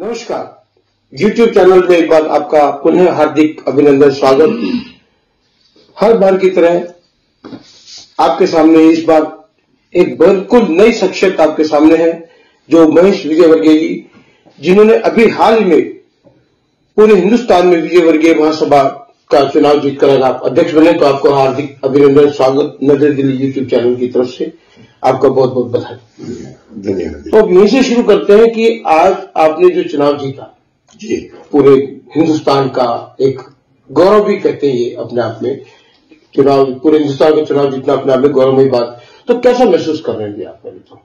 नमस्कार, YouTube channel में एक बार आपका पुनः हार्दिक अभिनंदन, स्वागत। हर बार की तरह आपके सामने इस बार एक बिल्कुल नई शख्सियत आपके सामने है, जो महेश विजयवर्गीय जी, जिन्होंने अभी हाल ही में पूरे हिंदुस्तान में विजयवर्गीय महासभा का चुनाव जीतकर अगर आप अध्यक्ष बने तो आपको हार्दिक अभिनंदन, स्वागत नजर दिल्ली YouTube चैनल की तरफ से आपका बहुत बहुत बधाई। धन्यवाद। तो अब यहीं से शुरू करते हैं कि आज आपने जो चुनाव जीता जी, पूरे हिंदुस्तान का एक गौरव भी कहते हैं ये अपने आप में, चुनाव पूरे हिंदुस्तान का चुनाव जीतना अपने आप में गौरवमयी बात। तो कैसा महसूस कर रहे हैं आप पहले तो?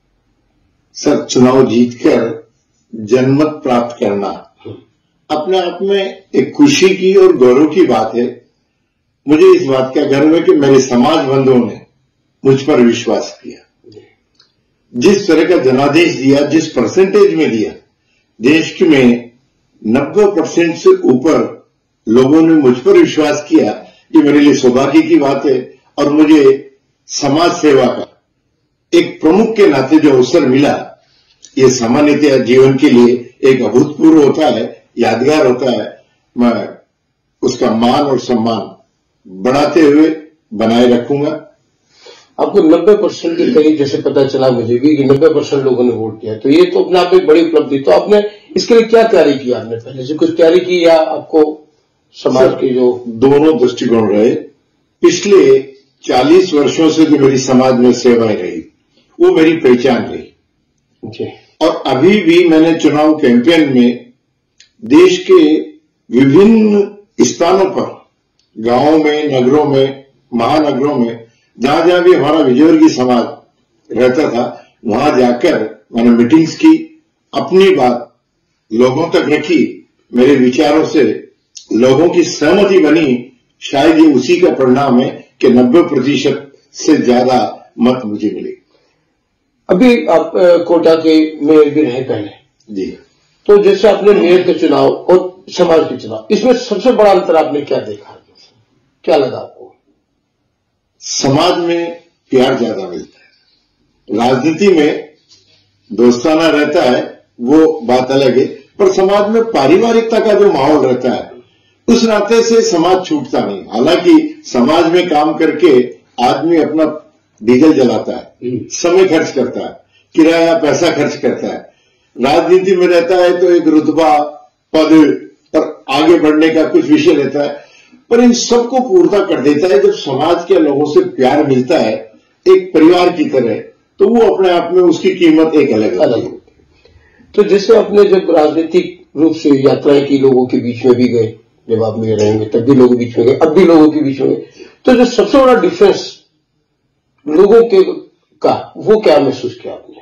सर, चुनाव जीतकर जनमत प्राप्त करना अपने आप में एक खुशी की और गौरव की बात है। मुझे इस बात का गर्व है कि मेरे समाज बंधुओं ने मुझ पर विश्वास किया, जिस तरह का जनादेश दिया, जिस परसेंटेज में दिया, देश में 90% से ऊपर लोगों ने मुझ पर विश्वास किया। ये मेरे लिए सौभाग्य की बात है और मुझे समाज सेवा का एक प्रमुख के नाते जो अवसर मिला, ये सामान्यतः जीवन के लिए एक अभूतपूर्व होता है, यादगार होता है। मैं उसका मान और सम्मान बढ़ाते हुए बनाए रखूंगा। आपको 90% के करीब जैसे पता चला मुझे भी कि 90% लोगों ने वोट दिया, तो ये तो अपने आप में एक बड़ी उपलब्धि। तो आपने इसके लिए क्या तैयारी की? आपने पहले से कुछ तैयारी की या आपको समाज के जो दोनों दृष्टिकोण रहे? पिछले 40 वर्षों से जो मेरी समाज में सेवाएं रही, वो मेरी पहचान रही। और अभी भी मैंने चुनाव कैंपेन में देश के विभिन्न स्थानों पर, गांवों में, नगरों में, महानगरों में, जहां जहां भी हमारा विजयवर्गीय समाज रहता था, वहां जाकर मैंने मीटिंग्स की, अपनी बात लोगों तक रखी। मेरे विचारों से लोगों की सहमति बनी। शायद ये उसी का परिणाम है कि 90% से ज्यादा मत मुझे मिले। अभी आप कोटा के मेयर भी रहे पहले जी। तो जैसे आपने मेयर के चुनाव और समाज के चुनाव, इसमें सबसे बड़ा अंतर आपने क्या देखा? क्या लगा आपको? समाज में प्यार ज्यादा मिलता है, राजनीति में दोस्ताना रहता है, वो बात अलग है, पर समाज में पारिवारिकता का जो माहौल रहता है, उस नाते से समाज छूटता नहीं। हालांकि समाज में काम करके आदमी अपना डीजल जलाता है, समय खर्च करता है, किराया पैसा खर्च करता है। राजनीति में रहता है तो एक रुतबा, पद और आगे बढ़ने का कुछ विषय रहता है, पर इन सबको पूर्णता कर देता है जब समाज के लोगों से प्यार मिलता है एक परिवार की तरह, तो वो अपने आप में उसकी कीमत एक अलग है। तो जैसे आपने जब राजनीतिक रूप से यात्राएं की, लोगों के बीच में भी गए, जब आप में रहेंगे तब भी लोगों के बीच में गए, अब भी लोगों के बीच में गए, तो जो सबसे बड़ा डिफरेंस लोगों के का वो क्या महसूस किया आपने?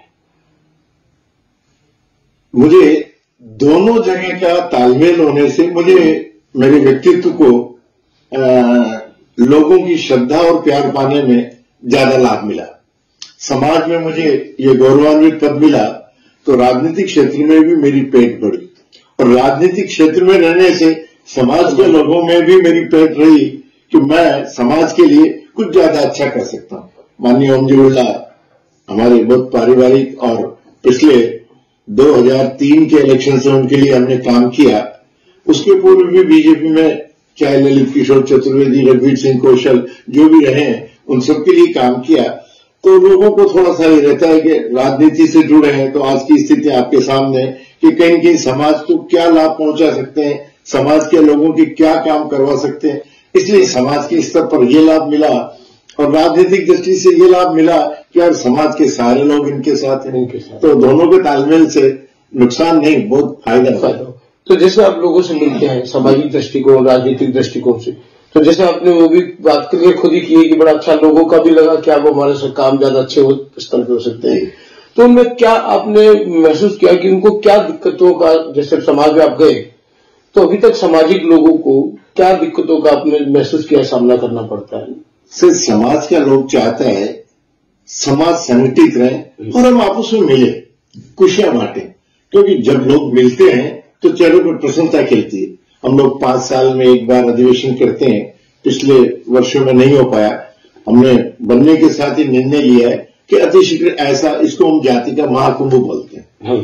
मुझे दोनों जगह का तालमेल होने से मुझे मेरे व्यक्तित्व को लोगों की श्रद्धा और प्यार पाने में ज्यादा लाभ मिला। समाज में मुझे ये गौरवान्वित पद मिला तो राजनीतिक क्षेत्र में भी मेरी पेट बढ़ी, और राजनीतिक क्षेत्र में रहने से समाज के लोगों में भी मेरी पेट रही कि मैं समाज के लिए कुछ ज्यादा अच्छा कर सकता हूं। माननीय ओम जी बिरला हमारे बहुत पारिवारिक, और पिछले 2003 के इलेक्शन से उनके लिए हमने काम किया। उसके पूर्व भी बीजेपी में चाहे ललित किशोर चतुर्वेदी, रघुवीर सिंह कौशल जो भी रहे हैं, उन सबके लिए काम किया। तो लोगों को थोड़ा सा ये रहता है कि राजनीति से जुड़े हैं तो आज की स्थिति आपके सामने कि कहीं कहीं समाज को क्या लाभ पहुंचा सकते हैं, समाज के लोगों की क्या काम करवा सकते हैं। इसलिए समाज के स्तर पर यह लाभ मिला और राजनीतिक दृष्टि से ये लाभ मिला कि यार समाज के सारे लोग इनके साथ हैं, तो दोनों के तालमेल से नुकसान नहीं, बहुत फायदा। तो जैसे आप लोगों से मिलते हैं सामाजिक दृष्टिकोण, राजनीतिक दृष्टिकोण से, तो जैसे आपने वो भी बात करके खुद ही की है कि बड़ा अच्छा लोगों का भी लगा कि आप हमारे से काम ज्यादा अच्छे स्तर पे हो सकते हैं, तो उनमें क्या आपने महसूस किया कि उनको क्या दिक्कतों का, जैसे समाज में आप गए तो अभी तक सामाजिक लोगों को क्या दिक्कतों का आपने महसूस किया, सामना करना पड़ता है? सिर्फ समाज का लोग चाहता है समाज संगठित रहे और हम आपस में मिले, खुशियां बांटे, क्योंकि जब लोग मिलते हैं तो चेहरों पर प्रसन्नता खिलती है। हम लोग 5 साल में एक बार अधिवेशन करते हैं, पिछले वर्षों में नहीं हो पाया। हमने बनने के साथ ही निर्णय लिया है कि अतिशीघ्र ऐसा, इसको हम जाति का महाकुंभ बोलते हैं,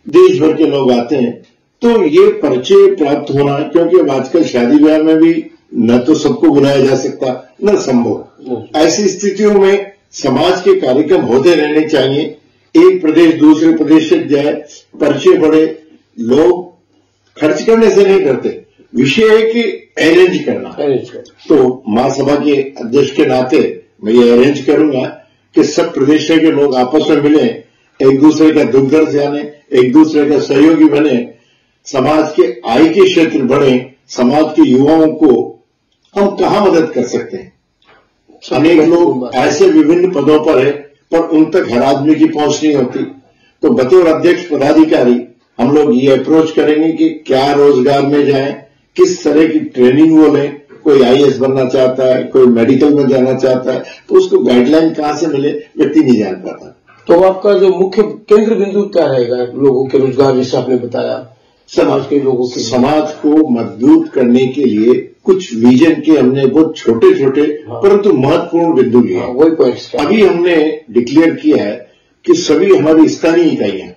देश भर के लोग आते हैं, तो ये परिचय प्राप्त होना, क्योंकि अब आजकल शादी ब्याह में भी न तो सबको बुलाया जा सकता न संभव। ऐसी स्थितियों में समाज के कार्यक्रम होते रहने चाहिए। एक प्रदेश दूसरे प्रदेश से जाए, परिचय बढ़े, लोग खर्च करने से नहीं करते, विषय है कि अरेंज करना। तो महासभा के अध्यक्ष के नाते मैं ये अरेंज करूंगा कि सब प्रदेश के लोग आपस में मिले, एक दूसरे का दुख दर्द जाने, एक दूसरे का सहयोगी बने, समाज के आय के क्षेत्र बढ़े, समाज के युवाओं को हम कहां मदद कर सकते हैं। अनेक लोग ऐसे विभिन्न पदों पर है, पर उन तक हर आदमी की पहुंच नहीं होती। तो बतौर अध्यक्ष पदाधिकारी हम लोग ये अप्रोच करेंगे कि क्या रोजगार में जाएं, किस तरह की ट्रेनिंग वो लें। कोई आईएएस बनना चाहता है, कोई मेडिकल में जाना चाहता है, तो उसको गाइडलाइन कहां से मिले व्यक्ति नहीं जान पाता। तो आपका जो मुख्य केंद्र बिंदु क्या रहेगा लोगों के रोजगार, जैसे आपने बताया, समाज के लोगों के समाज को मजबूत करने के लिए कुछ विजन के हमने बहुत छोटे छोटे परंतु महत्वपूर्ण बिंदु लिए। वही पॉइंट्स अभी हमने डिक्लेयर किया है कि सभी हमारी स्थानीय इकाइयां,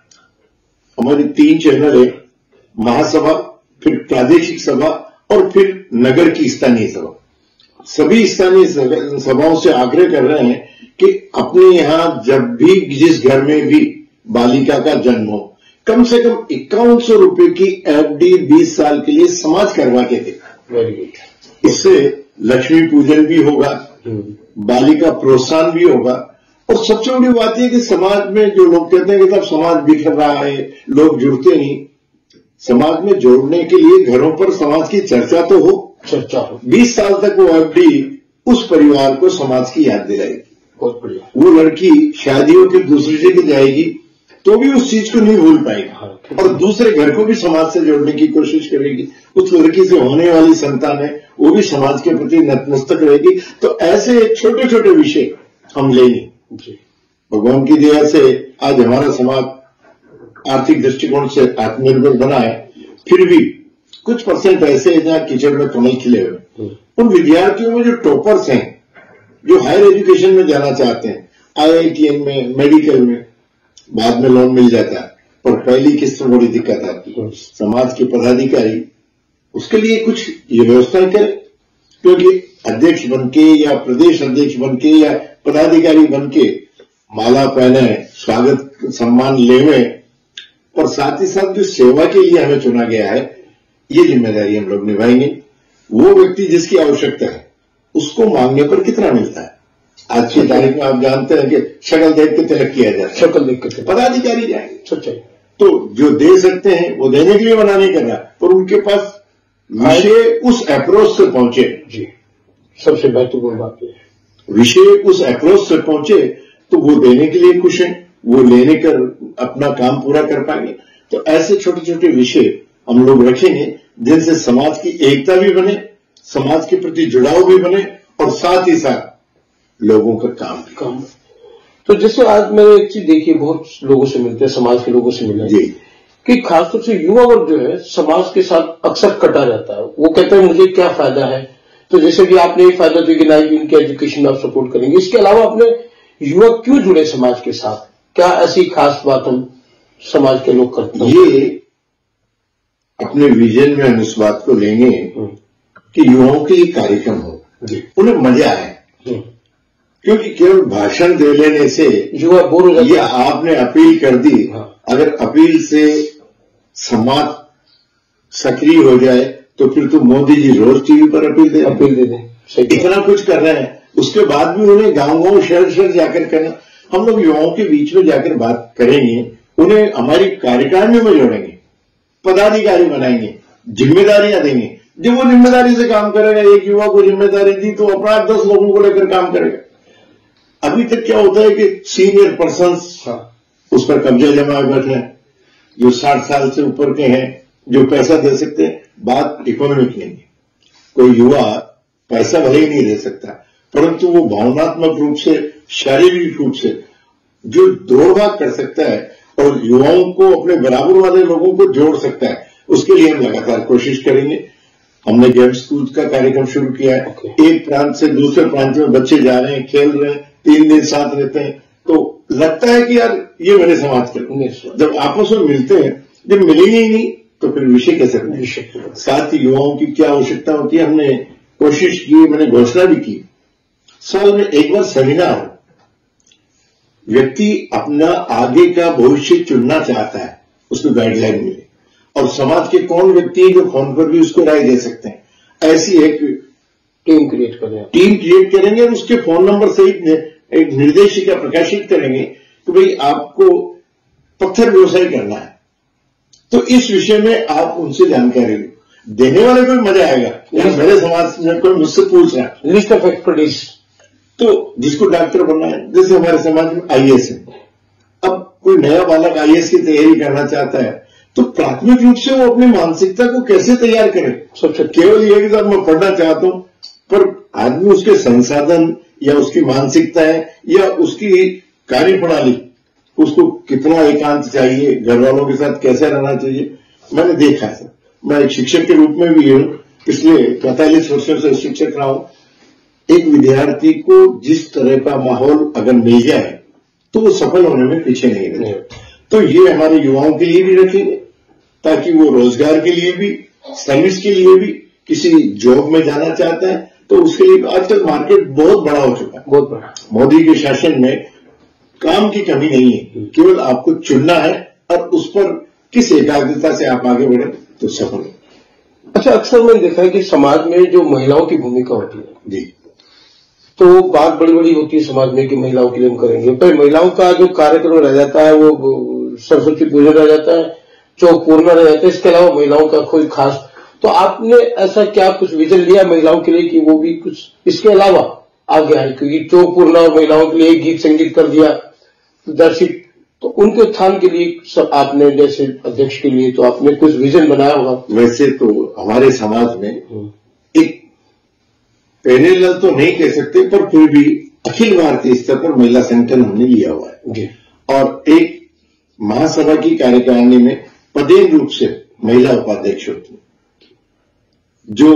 हमारी 3 चैनल है, महासभा, फिर प्रादेशिक सभा और फिर नगर की स्थानीय सभा। सभी स्थानीय सभाओं से आग्रह कर रहे हैं कि अपने यहां जब भी जिस घर में भी बालिका का जन्म हो, कम से कम 5100 रुपए की एफडी 20 साल के लिए समाज करवा के दे। Very good. इससे लक्ष्मी पूजन भी होगा, बालिका प्रोत्साहन भी होगा, और सबसे बड़ी बात यह कि समाज में जो लोग कहते हैं कि तब समाज बिखर रहा है, लोग जुड़ते नहीं, समाज में जोड़ने के लिए घरों पर समाज की चर्चा तो हो। 20 साल तक वो एफडी उस परिवार को समाज की याद दिलाएगी। बहुत बढ़िया। वो लड़की शादियों के दूसरी जगह जाएगी तो भी उस चीज को नहीं भूल पाएगी, और दूसरे घर को भी समाज से जोड़ने की कोशिश करेगी। उस लड़की से होने वाली संतान है वो भी समाज के प्रति नतमस्तक रहेगी। तो ऐसे छोटे छोटे विषय हम लेंगे। भगवान की दया से आज हमारा समाज आर्थिक दृष्टिकोण से आत्मनिर्भर बना है, फिर भी कुछ परसेंट ऐसे हैं जहां कीचड़ में कमल खिले हुए। उन विद्यार्थियों में जो टॉपर्स हैं, जो हायर एजुकेशन में जाना चाहते हैं, आईआईटीएन में, मेडिकल में, बाद में लोन मिल जाता है, पर पहली किस्त में बड़ी दिक्कत आती है। समाज के पदाधिकारी उसके लिए कुछ ये व्यवस्थाएं करें, क्योंकि अध्यक्ष बनके या प्रदेश अध्यक्ष बनके या पदाधिकारी बनके माला पहने, स्वागत सम्मान लेवे, और साथ ही साथ जो सेवा के लिए हमें चुना गया है, ये जिम्मेदारी हम लोग निभाएंगे। वो व्यक्ति जिसकी आवश्यकता है उसको मांगने पर कितना मिलता है। आज की तारीख में आप जानते हैं कि शक्ल देख के तिलक किया जाता है, शक्ल देख के पदाधिकारी जाएंगे। सच्चाई। तो जो दे सकते हैं वो देने के लिए मना नहीं कर रहा, पर उनके पास विषय उस अप्रोच से पहुंचे। जी, सबसे महत्वपूर्ण बात है, विषय उस अप्रोच से पहुंचे तो वो देने के लिए खुश हैं, वो लेने कर अपना काम पूरा कर पाएंगे। तो ऐसे छोटे छोटे विषय हम लोग रखेंगे जिनसे समाज की एकता भी बने, समाज के प्रति जुड़ाव भी बने, और साथ ही साथ लोगों का काम। तो जैसे आज मैंने एक चीज देखी, बहुत लोगों से मिलते हैं, समाज के लोगों से मिले जी, कि खासतौर से युवा वर्ग जो है समाज के साथ अक्सर कटा जाता है। वो कहते हैं मुझे क्या फायदा है। तो जैसे कि आपने एक फायदा तो गिनाया कि उनके एजुकेशन में आप सपोर्ट करेंगे, इसके अलावा अपने युवा क्यों जुड़े समाज के साथ, क्या ऐसी खास बात हम समाज के लोग करते हैं? ये अपने विजन में हम इस बात को लेंगे कि युवाओं के लिए कार्यक्रम हो, उन्हें मजा आए, क्योंकि केवल भाषण दे लेने से युवा बोर हो जाता है। ये आपने अपील कर दी, अगर अपील से समाज सक्रिय हो जाए तो फिर तो मोदी जी रोज टीवी पर अपील दे दें। इतना कुछ कर रहे हैं, उसके बाद भी उन्हें गांव गांव शहर शहर जाकर करना। हम लोग युवाओं के बीच में जाकर बात करेंगे, उन्हें हमारी कार्यकारिणी में जोड़ेंगे, पदाधिकारी बनाएंगे, जिम्मेदारियां देंगे। जब वो जिम्मेदारी से काम करेगा, एक युवा को जिम्मेदारी दी तो अपना 10 लोगों को लेकर काम करेगा। अभी तक क्या होता है कि सीनियर पर्सन्स उस पर कब्जा जमाए बैठे हैं, जो 60 साल से ऊपर के हैं, जो पैसा दे सकते हैं। बात इकोनॉमिक नहीं है, कोई युवा पैसा भले ही नहीं दे सकता, परंतु वो भावनात्मक रूप से, शारीरिक रूप से जो दौड़ भाग कर सकता है और युवाओं को अपने बराबर वाले लोगों को जोड़ सकता है, उसके लिए हम लगातार कोशिश करेंगे। हमने गेम्स कूद का कार्यक्रम शुरू किया है। एक प्रांत से दूसरे प्रांत में बच्चे जा रहे हैं, खेल रहे हैं, 3 दिन साथ रहते हैं, तो लगता है कि यार ये मेरे समाज के लोग। जब आपस में मिलते हैं, जब मिलेंगे ही नहीं तो फिर विषय कैसे बने। साथ ही युवाओं की क्या आवश्यकता होती है, हमने कोशिश की, मैंने घोषणा भी की, साल में एक बार सेमिनार हो। व्यक्ति अपना आगे का भविष्य चुनना चाहता है, उसको गाइडलाइन मिले, और समाज के कौन व्यक्ति है जो फोन पर भी उसको राय दे सकते हैं, ऐसी एक टीम क्रिएट करेंगे और उसके फोन नंबर सहित एक निर्देशिका प्रकाशित करेंगे कि भाई आपको पत्थर व्यवसाय करना है, तो इस विषय में आप उनसे जानकारी लो। देने वाले को भी मजा आएगा, मेरे समाज में कोई मुझसे पूछ रहा है, लिस्ट ऑफ एक्सपर्टीज। तो जिसको डॉक्टर बनना है, जैसे हमारे समाज में आईएएस है, अब कोई नया बालक आईएएस की तैयारी करना चाहता है तो प्राथमिक रूप से वो अपनी मानसिकता को कैसे तैयार करे। सबसे केवल ये कि मैं पढ़ना चाहता हूं, पर आदमी उसके संसाधन या उसकी मानसिकता है या उसकी कार्यप्रणाली, उसको कितना एकांत चाहिए, घर वालों के साथ कैसे रहना चाहिए, मैंने देखा है सर। मैं एक शिक्षक के रूप में भी हूं, पिछले 45 वर्षों से शिक्षक रहा हूं। एक विद्यार्थी को जिस तरह का माहौल अगर मिल जाए तो वो सफल होने में पीछे नहीं रहते। तो ये हमारे युवाओं के लिए भी रखेंगे ताकि वो रोजगार के लिए भी, सर्विस के लिए भी, किसी जॉब में जाना चाहता है तो उसके लिए आजकल मार्केट बहुत बड़ा हो चुका है, बहुत बड़ा। मोदी के शासन में काम की कमी नहीं है, केवल आपको चुनना है और उस पर किस एकाग्रता से आप आगे बढ़े तो सफल हो। अच्छा, अक्सर मैंने देखा है कि समाज में जो महिलाओं की भूमिका होती है जी, तो बात बड़ी बड़ी होती है समाज में कि महिलाओं के लिए हम करेंगे, पर महिलाओं का जो कार्यक्रम रह जाता है वो सरस्वती पूजन रह जाता है, चौक पूर्णा रह जाता है, इसके अलावा महिलाओं का कोई खास। तो आपने ऐसा क्या कुछ विजन लिया महिलाओं के लिए कि वो भी कुछ इसके अलावा आगे आए, क्योंकि चौक पूर्णा महिलाओं के लिए गीत संगीत कर दिया दर्शित, तो उनके उत्थान के लिए सब आपने, जैसे अध्यक्ष के लिए तो आपने कुछ विजन बनाया होगा। वैसे तो हमारे समाज में एक पैनल तो नहीं कह सकते, पर फिर भी अखिल भारतीय स्तर पर महिला संगठन हमने लिया हुआ है और एक महासभा की कार्यकारिणी में पदेन रूप से महिला उपाध्यक्ष होती है, जो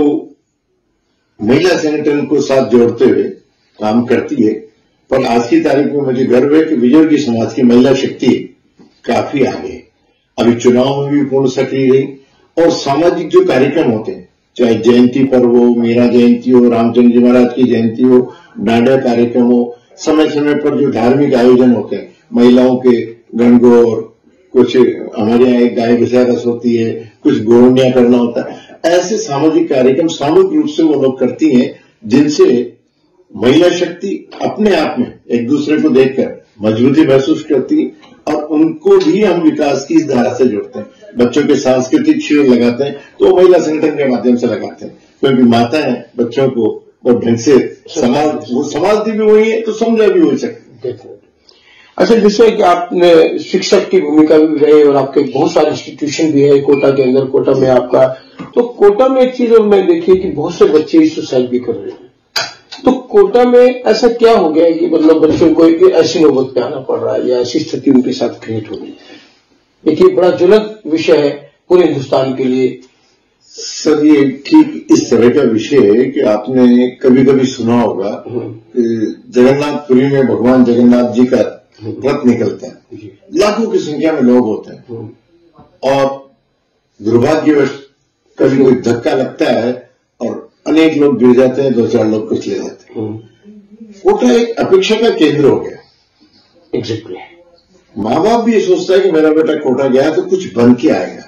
महिला संगठन को साथ जोड़ते हुए काम करती है। पर आज की तारीख में मुझे गर्व है कि विजय की समाज की महिला शक्ति काफी आगे है। अभी चुनाव में भी पूर्ण सक्रिय रही और सामाजिक जो कार्यक्रम होते हैं, चाहे जयंती पर्व हो, मीरा जयंती हो, रामचंद्र जी महाराज की जयंती हो, डांडा कार्यक्रम हो, समय समय पर जो धार्मिक आयोजन होते हैं, महिलाओं के गणगौर, कुछ हमारे यहाँ एक गाय विषयरस होती है, कुछ गोवनिया करना होता है, ऐसे सामाजिक कार्यक्रम सामूहिक रूप से वो लोग करती हैं, जिनसे महिला शक्ति अपने आप में एक दूसरे को देखकर मजबूती महसूस करती है और उनको भी हम विकास की इस धारा से जोड़ते हैं। बच्चों के सांस्कृतिक शिविर लगाते हैं तो महिला संगठन के माध्यम से लगाते हैं, क्योंकि माताएं बच्चों को और ढंग से समाज भी वही है तो समझा भी हो सकती है। अच्छा, जैसे कि आपने शिक्षक की भूमिका भी रही और आपके बहुत सारे इंस्टीट्यूशन भी है कोटा के अंदर, कोटा में आपका, तो कोटा में एक चीज और मैं देखी कि बहुत से बच्चे सुसाइड भी कर रहे हैं, तो कोटा में ऐसा क्या हो गया है कि मतलब बच्चों को ऐसी नौबत पे आना पड़ रहा है या ऐसी स्थिति उनके साथ क्रिएट हो गई है? एक ये बड़ा ज्वलंत विषय है पूरे हिंदुस्तान के लिए। सर, ये ठीक इस तरह का विषय है कि आपने कभी कभी सुना होगा जगन्नाथपुरी में भगवान जगन्नाथ जी का रथ निकलता है, लाखों की संख्या में लोग होते हैं और दुर्भाग्यवश कभी कोई धक्का लगता है और अनेक लोग गिर जाते हैं, 2-4 लोग कुछ ले जाते हैं। कोटा एक अपेक्षा का केंद्र हो गया। एग्जैक्टली। माँ बाप भी ये सोचता है कि मेरा बेटा कोटा गया तो कुछ बन के आएगा।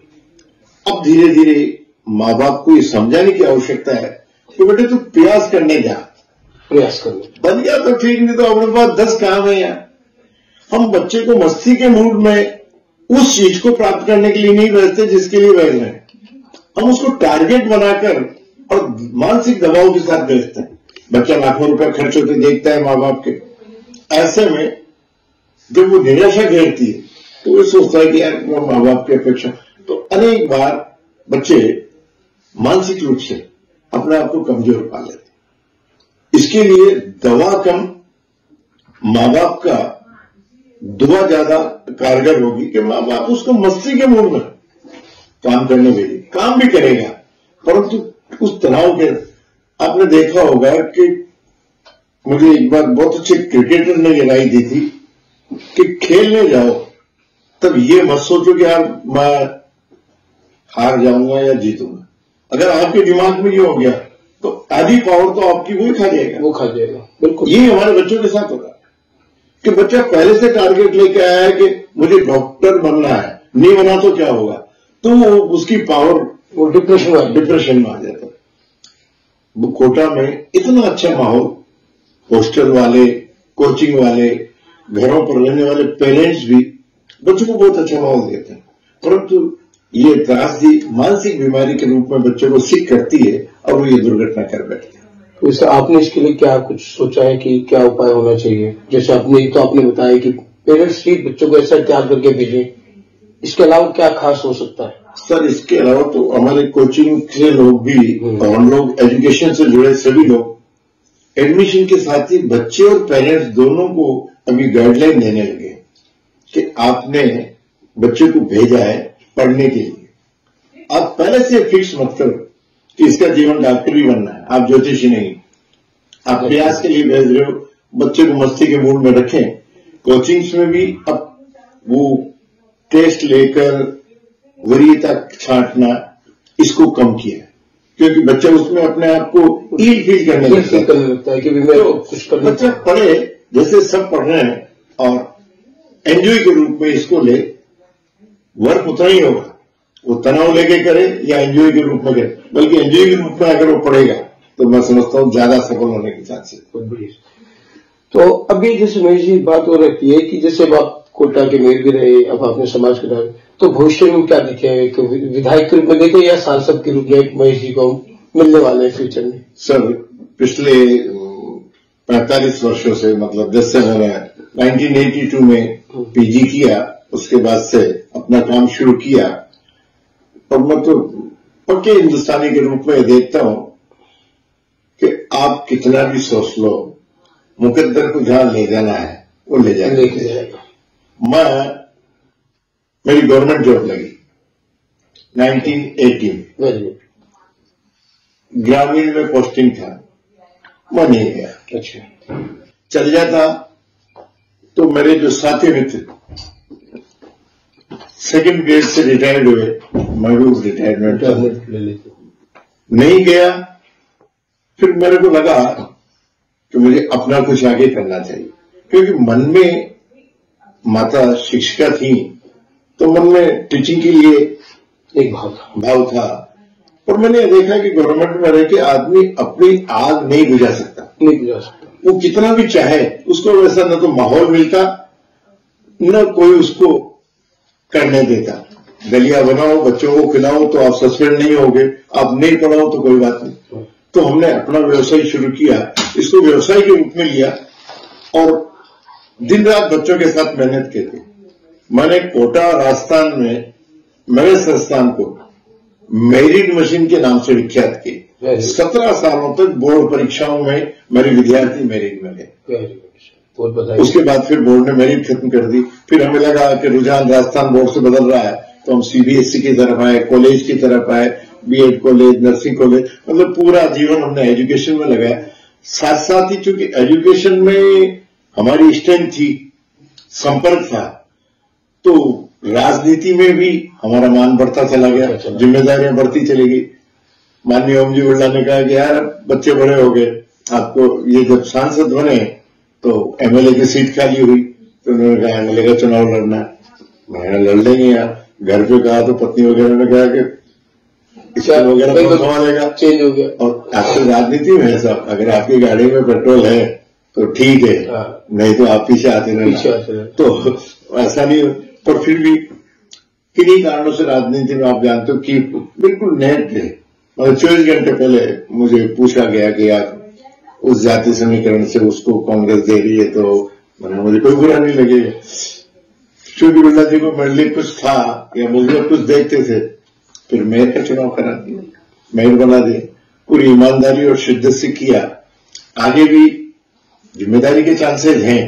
अब धीरे धीरे माँ बाप को ये समझाने की आवश्यकता है कि बेटे तू प्रयास करने जा, प्रयास करने बन गया तो ठीक, नहीं तो अपने पास 10 काम है यार। हम बच्चे को मस्ती के मूड में उस चीज को प्राप्त करने के लिए नहीं भेजते जिसके लिए भेज रहे हैं, हम उसको टारगेट बनाकर और मानसिक दबाव के साथ भेजते हैं। बच्चा लाखों रुपए खर्च होते देखता है माँ बाप के, ऐसे में जब वो निराशा घेरती है तो वो सोचता है कि यार माँ बाप की अपेक्षा, तो अनेक बार बच्चे मानसिक रूप से अपने आप को कमजोर पा लेते। इसके लिए दवा कम, माँ बाप का दुआ ज्यादा कारगर होगी कि माँ बाप उसको मस्ती के मूड में काम करने देंगे, काम भी करेगा, परंतु उस तनाव के, आपने देखा होगा कि मुझे एक बार बहुत अच्छे क्रिकेटर ने ये राय दी थी कि खेलने जाओ तब ये मत सोचो कि यार मैं हार जाऊंगा या जीतूंगा। अगर आपके दिमाग में ये हो गया तो आधी पावर तो आपकी वही खा जाएगा, वो खा जाएगा। बिल्कुल, ये हमारे बच्चों के साथ होगा कि बच्चा पहले से टारगेट लेके आया है कि मुझे डॉक्टर बनना है, नहीं बना तो क्या होगा, तो उसकी पावर वो डिप्रेशन में आ जाता है। वो कोटा में इतना अच्छा माहौल, हॉस्टल वाले, कोचिंग वाले, घरों पर रहने वाले पेरेंट्स भी बच्चों को बहुत अच्छा माहौल देते हैं, परंतु ये त्रासदी मानसिक बीमारी के रूप में बच्चों को सिक करती है और वो ये दुर्घटना कर बैठते हैं। तो इससे आपने इसके लिए क्या कुछ सोचा है कि क्या उपाय होना चाहिए? जैसे आपने बताया कि पेरेंट्स ही बच्चों को ऐसा तैयार करके भेजें, इसके अलावा क्या खास हो सकता है? सर, इसके अलावा तो हमारे कोचिंग के लोग भी और हम लोग एजुकेशन से जुड़े सभी लोग एडमिशन के साथ ही बच्चे और पेरेंट्स दोनों को अभी गाइडलाइन देने लगे कि आपने बच्चे को भेजा है पढ़ने के लिए, आप पहले से फिक्स मत करो कि इसका जीवन डॉक्टर भी बनना है, आप ज्योतिषी नहीं, आप प्रयास के लिए भेज रहे हो, बच्चे को मस्ती के मूड में रखें। कोचिंग्स में भी अब वो टेस्ट लेकर वरीयता छांटना इसको कम किया है, क्योंकि बच्चा उसमें अपने आप को ईल फील करने लगता है कि तो कुछ करना। बच्चा पढ़े जैसे सब पढ़ रहे हैं और एंजॉय के रूप में इसको ले, वर्क उतना ही होगा, वो तनाव लेके करे या एंजॉय के रूप में करे, बल्कि एंजॉय के रूप में अगर वो पढ़ेगा तो मैं समझता हूँ ज्यादा सफल होने के चांसेस। तो अभी जैसे महेश जी बात हो रहती है कि जैसे आप कोटा के मेयर भी रहे, अब आपने समाज के नाम, तो भविष्य में क्या देखे, विधायक के रूप में देखे या सांसद के रूप में महेश जी को मिलने वाले हैं फ्यूचर में? सर, पिछले 45 वर्षों से, मतलब जब से मैंने 1982 में पीजी किया, उसके बाद से अपना काम शुरू किया, और मैं तो पक्के हिंदुस्तानी के रूप में देखता हूं कि आप कितना भी सोच लो, मुकद्दर को जहां ले जाना है वो ले जाएगा। मेरी गवर्नमेंट जॉब लगी 1980 में, ग्रामीण में पोस्टिंग था, मैं नहीं गया। अच्छा, चल जाता तो मेरे जो साथी मित्र सेकंड ग्रेड से रिटायर्ड हुए, मैं भी रिटायरमेंट नहीं गया। फिर मेरे को लगा कि मुझे अपना कुछ आगे करना चाहिए, क्योंकि मन में माता शिक्षिका थी तो मन में टीचिंग के लिए एक भाव था। और मैंने देखा कि गवर्नमेंट में रह के आदमी अपनी आग नहीं बुझा सकता, वो कितना भी चाहे, उसको वैसा न तो माहौल मिलता, न कोई उसको करने देता। दलिया बनाओ, बच्चों को खिलाओ तो आप सस्पेंड नहीं होगे, आप नहीं पढ़ाओ तो कोई बात नहीं। तो हमने अपना व्यवसाय शुरू किया, इसको व्यवसाय के रूप में लिया और दिन रात बच्चों के साथ मेहनत की थी। मैंने कोटा राजस्थान में मेरे संस्थान को मेरिट मशीन के नाम से विख्यात की। 17 सालों तक बोर्ड परीक्षाओं में मेरे विद्यार्थी मेरिट में गए। उसके बाद फिर बोर्ड ने मेरिट खत्म कर दी। फिर हमें लगा कि रुझान राजस्थान बोर्ड से बदल रहा है, तो हम सीबीएसई की तरफ आए, कॉलेज की तरफ आए, बीएड कॉलेज, नर्सिंग कॉलेज, मतलब पूरा जीवन हमने एजुकेशन में लगाया। साथ साथ ही चूंकि एजुकेशन में हमारी स्ट्रेंथ थी, संपर्क था, तो राजनीति में भी हमारा मान बढ़ता चला गया, जिम्मेदारियां बढ़ती चली गई। माननीय ओम जी बिरला ने कहा कि यार बच्चे बड़े हो गए, आपको ये जब सांसद बने तो एमएलए की सीट खाली हुई, तो उन्होंने कहा एमएलए का चुनाव लड़ना है। मैंने लड़ लेंगे यार। घर पे कहा तो पत्नी वगैरह ने कहा कि वगैरह कौन संभालेगा, चेंज हो गया। और आजकल राजनीति में है साहब, अगर आपकी गाड़ी में पेट्रोल है तो ठीक है, नहीं तो आप पीछे आते रहना। तो ऐसा नहीं, पर फिर भी किन्हीं कारणों से राजनीति में आप जानते हो कि बिल्कुल नेट है। मतलब 24 घंटे पहले मुझे पूछा गया कि यार उस जाति समीकरण से उसको कांग्रेस दे रही है, तो मैंने मुझे कोई बुरा नहीं लगे, क्योंकि बिरला जी को मेरे लिए कुछ था या मुझे कुछ देखते थे। फिर मेयर का चुनाव करा दिया, मेयर बना दिया, पूरी ईमानदारी और शिद्दत से किया। आगे भी जिम्मेदारी के चांसेस हैं।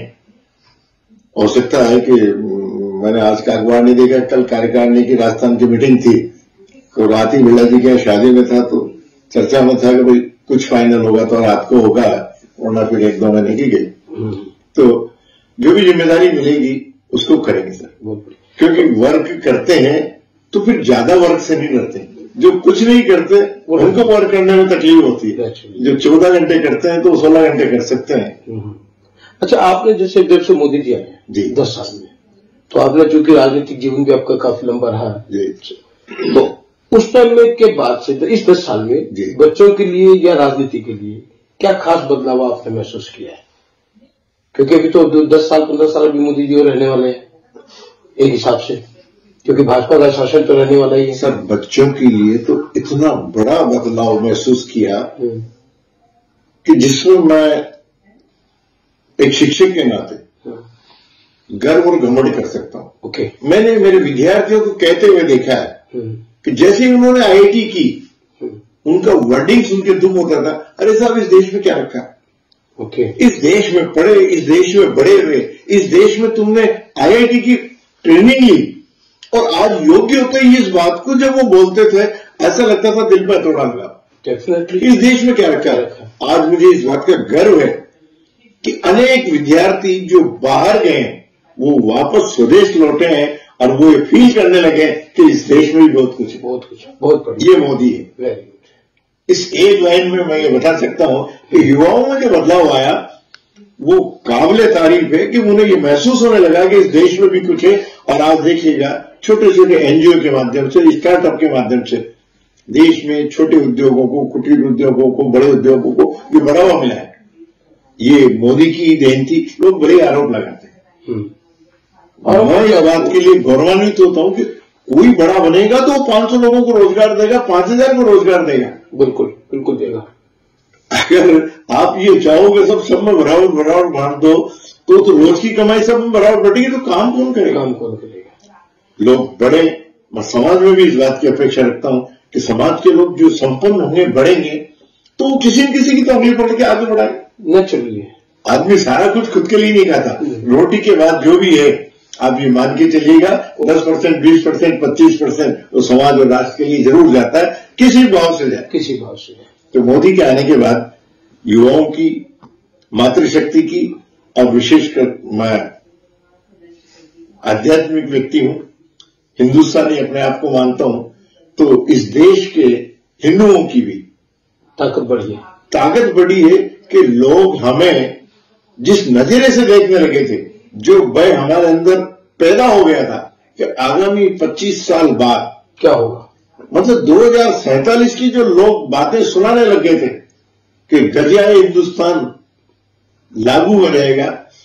हो सकता है कि मैंने आज का अखबार नहीं देखा, कल कार्यकारिणी की राजस्थान की मीटिंग थी, तो रात ही बिरला जी के शादी में था, तो चर्चा में था कि भाई कुछ फाइनल होगा तो रात को होगा। वरना फिर 1-2 महीने की गई। तो जो भी जिम्मेदारी मिलेगी उसको करेंगे सर, क्योंकि वर्क करते हैं तो फिर ज्यादा वर्क से नहीं डरते। जो कुछ नहीं करते उनको वर्क करने में तकलीफ होती है, जो 14 घंटे करते हैं तो 16 घंटे कर सकते हैं। अच्छा, आपने जैसे जब से मोदी जी आए जी 10 साल में, तो आपने चूंकि राजनीतिक जीवन भी आपका काफी लंबा रहा है, तो उस टाइम में के बाद से इस 10 साल में बच्चों के लिए या राजनीति के लिए क्या खास बदलाव आपने महसूस किया है? क्योंकि अभी तो 10 साल 15 साल अभी मोदी जी और रहने वाले हैं एक हिसाब से, क्योंकि भाजपा का शासन तो रहने वाला ही है। सर, बच्चों के लिए तो इतना बड़ा बदलाव महसूस किया कि जिसमें मैं एक शिक्षक के नाते गर्व और घमंड कर सकता हूं। मैंने मेरे विद्यार्थियों को कहते हुए देखा है कि जैसे ही उन्होंने आईआईटी की, उनका वर्डिंग सुन के दुख होता था, अरे साहब इस देश में क्या रखा? इस देश में पढ़े, इस देश में बड़े हुए, इस देश में तुमने आईआईटी की ट्रेनिंग ली और आज योग्य होते ही इस बात को जब वो बोलते थे ऐसा लगता था दिल पर थोड़ा लगा। इस देश में क्या रखा है? आज मुझे इस बात का गर्व है कि अनेक विद्यार्थी जो बाहर गए वो वापस स्वदेश लौटे हैं और वो ये फील करने लगे कि इस देश में भी बहुत कुछ बहुत ये मोदी है। इस एक लाइन में मैं ये बता सकता हूं कि युवाओं में जो बदलाव आया वो काबिले तारीफ है कि उन्हें ये महसूस होने लगा कि इस देश में भी कुछ है। और आज देखिएगा छोटे छोटे एनजीओ के माध्यम से, स्टार्टअप के माध्यम से देश में छोटे उद्योगों को, कुटीर उद्योगों को, बड़े उद्योगों को भी बढ़ावा मिला है। ये मोदी की देन थी। लोग बड़े आरोप लगाते हैं और मैं इस बात के लिए गौरवान्वित होता हूं कि कोई बड़ा बनेगा तो 500 लोगों को रोजगार देगा, 5000 को रोजगार देगा। बिल्कुल देगा। अगर आप ये चाहोगे सब में बराबर बांट दो तो रोज की कमाई सब में बराबर बटेगी, तो काम कौन करेगा? लोग बढ़े। मैं समाज में भी इस बात की अपेक्षा रखता हूं कि समाज के लोग जो संपन्न होंगे, बढ़ेंगे, तो किसी न किसी की तो उंगली पकड़ के आगे बढ़ाएंगे। नेचुरली आदमी सारा कुछ खुद के लिए नहीं खाता। रोटी के बाद जो भी है आप ये मान के चलिएगा 10%, 20%, 25% तो समाज और राष्ट्र के लिए जरूर जाता है, किसी भाव से जाए। तो मोदी के आने के बाद युवाओं की, मातृशक्ति की, और विशेषकर मैं आध्यात्मिक व्यक्ति हूं, हिंदुस्तानी अपने आप को मानता हूं, तो इस देश के हिंदुओं की भी ताकत बढ़ी है कि लोग हमें जिस नजरे से देखने लगे थे, जो भय हमारे अंदर पैदा हो गया था कि आगामी 25 साल बाद क्या होगा, मतलब 2047 की जो लोग बातें सुनाने लग गए थे कि गजियाए हिंदुस्तान लागू हो जाएगा।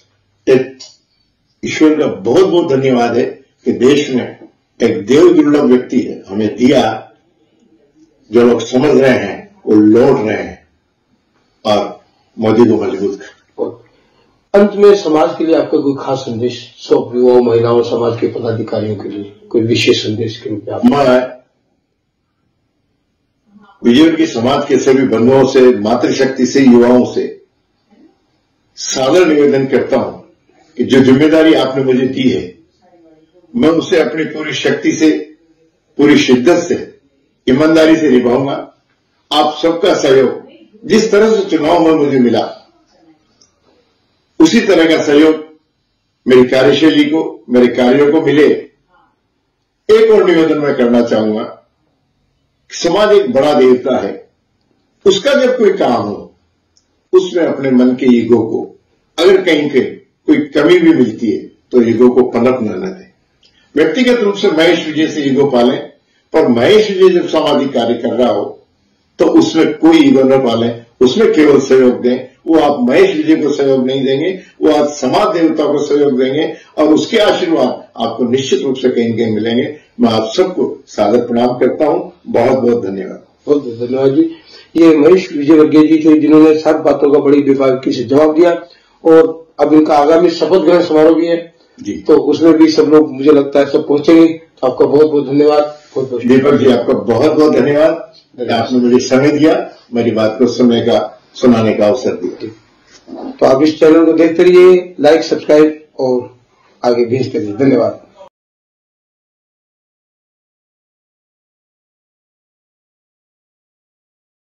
ईश्वर का बहुत बहुत धन्यवाद है कि देश ने एक देव दुर्लभ व्यक्ति है हमें दिया, जो लोग समझ रहे हैं वो लौट रहे हैं और मोदी को मजबूत कर। अंत में समाज के लिए आपका कोई खास संदेश, सब युवाओं, महिलाओं, समाज के पदाधिकारियों के लिए कोई विशेष संदेश के रूप में? मैं बीजेपी की समाज के सभी बंधुओं से, मातृशक्ति से, युवाओं से सादर निवेदन करता हूं कि जो जिम्मेदारी आपने मुझे दी है, मैं उसे अपनी पूरी शक्ति से, पूरी शिद्दत से, ईमानदारी से निभाऊंगा। आप सबका सहयोग जिस तरह से चुनाव में मुझे मिला, उसी तरह का सहयोग मेरी कार्यशैली को, मेरे कार्यों को मिले। एक और निवेदन मैं करना चाहूंगा, समाज एक बड़ा देवता है, उसका जब कोई काम हो उसमें अपने मन के ईगो को, अगर कहीं के कोई कमी भी मिलती है तो ईगो को पनप न दें। व्यक्तिगत रूप से महेश विजय से ईगो पालें, पर महेश विजय जब सामाजिक कार्य कर रहा हो तो उसमें कोई ईगो न पालें, उसमें केवल सहयोग दें। वो आप महेश विजय को सहयोग नहीं देंगे, वो आप समाज देवता को सहयोग देंगे और उसके आशीर्वाद आपको निश्चित रूप से कहीं न कहीं मिलेंगे। मैं आप सबको सादर प्रणाम करता हूं। बहुत बहुत धन्यवाद। बहुत बहुत धन्यवाद जी। ये महेश विजय वर्गीय जी थे, जिन्होंने 7 बातों का बड़ी बेबाकी से जवाब दिया और अब इनका आगामी शपथ ग्रहण समारोह भी है जी, तो उसमें भी सब लोग, मुझे लगता है, सब पहुंचेंगे। तो आपका बहुत बहुत धन्यवाद। बहुत बहुत दीपक जी, आपका बहुत बहुत धन्यवाद। आपने मुझे समय दिया, मेरी बात को सुनाने का अवसर दिया। तो आप इस चैनल को देखते रहिए, लाइक, सब्सक्राइब और आगे भेजते रहिए। धन्यवाद।